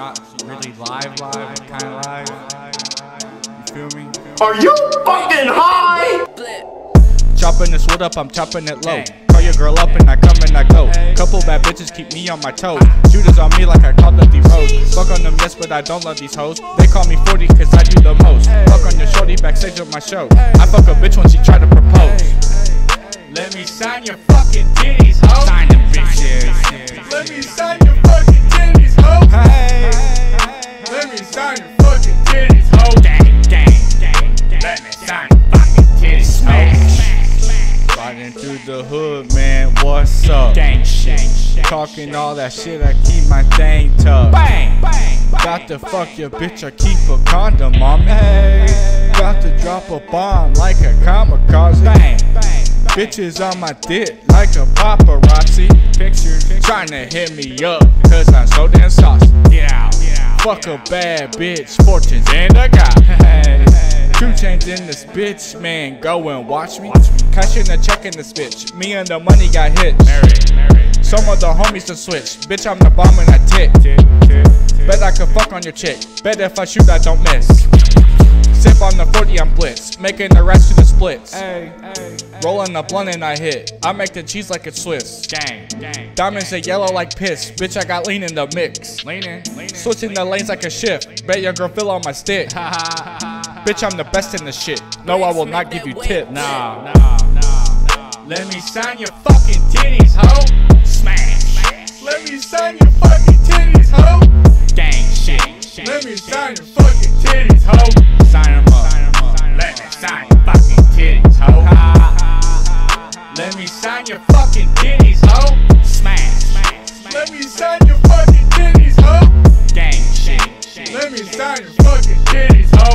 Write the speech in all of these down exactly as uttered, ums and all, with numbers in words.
not really live, live, kind of live. You feel me? Are you fucking high? Chopping this wood up, I'm chopping it low. Call your girl up and I come and I go. Couple bad bitches keep me on my toes. Shooters on me like I call up these hoes. Fuck on them, yes, but I don't love these hoes. They call me forty cause I do the most. Fuck on your shorty backstage of my show. I fuck a bitch when she try to propose. Let me sign your fucking titties, ho. Sign them bitches. Let me sign your fucking titties, ho. Hey, let me sign your fucking titties, ho. Gang, gang, gang. Let me sign your fucking titties, ho. Riding through the hood, man. What's up? Gang shit. Talking all that shit, I keep my thing tucked. Bang, bang. Got to fuck your bitch, I keep a condom on me. Hey, got to drop a bomb like a kamikaze. Bang, bang. Bitches on my dick like a paparazzi. Pictures trying to hit me up cause I'm so damn saucy. Get out, get out. Fuck a bad bitch, fortunes in the guy. Hey, two chains in this bitch, man, go and watch me. Cash in the check in this bitch, me and the money got hit. Some of the homies to switch, bitch I'm the bomb and I tick. Bet I could fuck on your chick, bet if I shoot I don't miss. Sip on the forty, I'm blitz, making the rest to the splits. Ay, ay, ay, rolling the blunt and I hit. I make the cheese like it's Swiss. Gang, gang. Diamonds say yellow like piss. Bitch, I got lean in the mix. Leaning, leaning. Switching the lanes like a shift. Bet your girl feel on my stick. Bitch, I'm the best in the shit. No, I will not give you tip. Nah, nah, nah, nah. Let me sign your fucking titties, ho. Smash. Let me sign your fucking titties, ho. Gang shit. Let me sign your fucking titties, ho. Sign them up. Sign them up. Let me sign your fucking titties, ho. Let me sign your fucking titties, ho. Smash. Let me sign your fucking titties, ho. Gang shit. Let me sign your fucking titties, ho.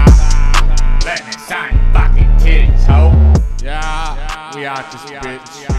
Let me sign your fucking titties, ho. Yeah, we out this bitch.